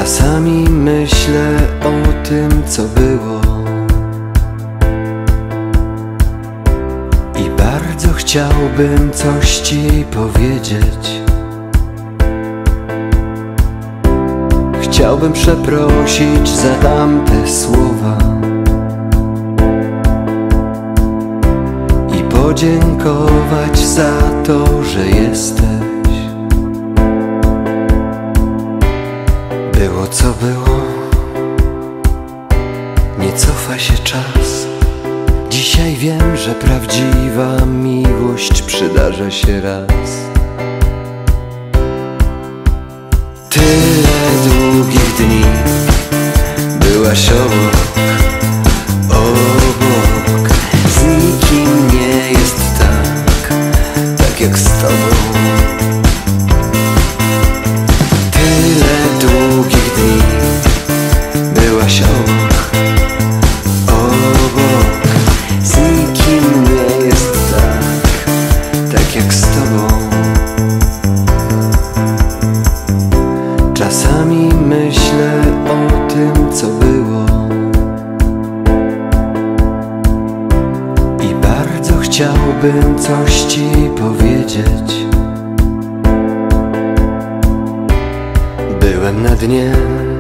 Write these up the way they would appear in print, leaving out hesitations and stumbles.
Czasami myślę o tym, co było, i bardzo chciałbym coś ci powiedzieć. Chciałbym przeprosić za tamte słowa i podziękować za to, że jesteś. Było co było, nie cofa się czas. Dzisiaj wiem, że prawdziwa miłość przydarza się raz. Tyle długich dni byłaś obok, obok. Z nikim nie jest tak, tak jak z tobą. Tyle długich dni byłaś obok, obok. Z nikim nie jest tak, tak jak z tobą. Czasami myślę o tym, co było, i bardzo chciałbym coś ci powiedzieć. Byłem na dnie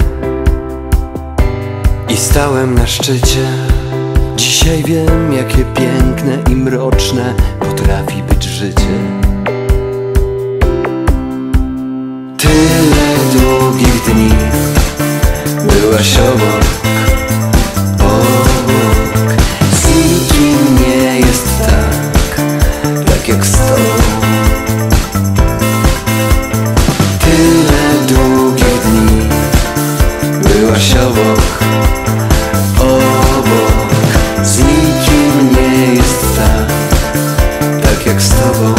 i stałem na szczycie. Dzisiaj wiem, jakie piękne i mroczne potrafi być życie. Tyle długich dni byłaś obok, obok. Z nikim nie jest tak, tak jak z tobą. Tyle długich dni byłaś obok, obok. Z nikim nie jest tak, tak jak z tobą.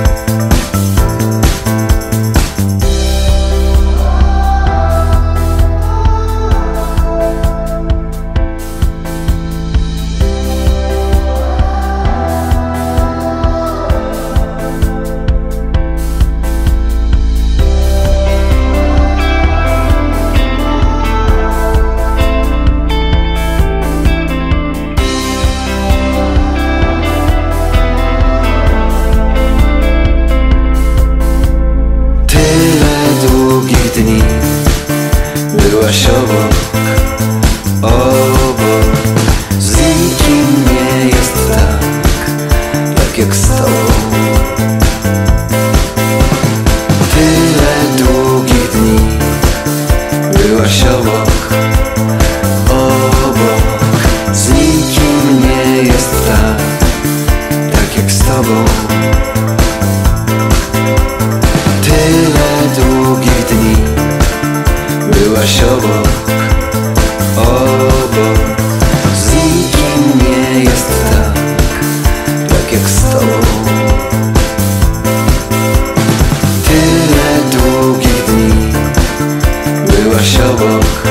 Dni byłaś obok, obok. Z nikim nie jest tak, tak jak z tobą. Tyle długich dni byłaś obok, obok. Z nikim nie jest tak, tak jak z tobą. Tyle długich dni byłaś obok, obok. Z nikim nie jest tak, tak jak z tobą. Tyle długich dni byłaś obok,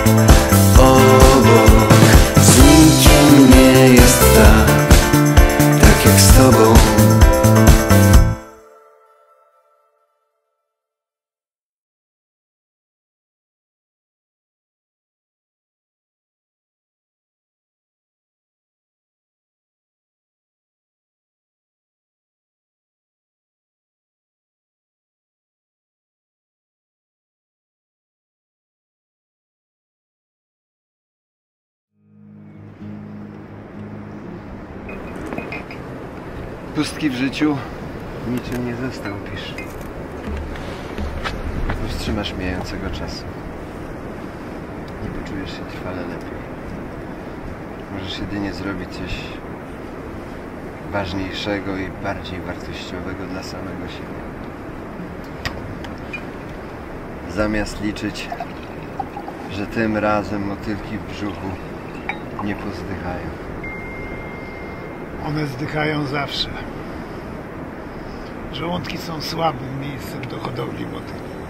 obok. Z nikim nie jest tak, tak jak z tobą. Pustki w życiu niczym nie zastąpisz. Powstrzymasz mijającego czasu. Nie poczujesz się trwale lepiej. Możesz jedynie zrobić coś ważniejszego i bardziej wartościowego dla samego siebie. Zamiast liczyć, że tym razem motylki w brzuchu nie pozdychają. One zdychają zawsze. Żołądki są słabym miejscem do hodowli motyli.